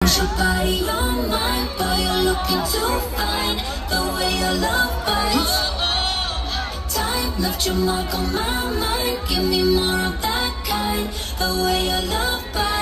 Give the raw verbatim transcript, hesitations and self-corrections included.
your body on mine, boy, you're looking too fine. The way your love bites, time left your mark on my mind. Give me more of that kind. The way your love bites.